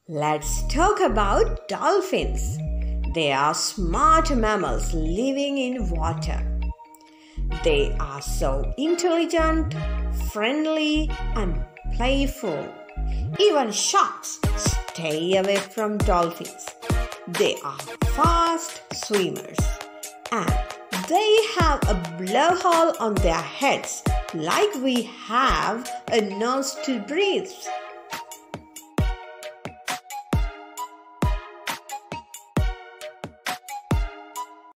Let's talk about dolphins. They are smart mammals living in water. They are so intelligent, friendly, and playful. Even sharks stay away from dolphins. They are fast swimmers, and they have a blowhole on their heads like we have a nose to breathe.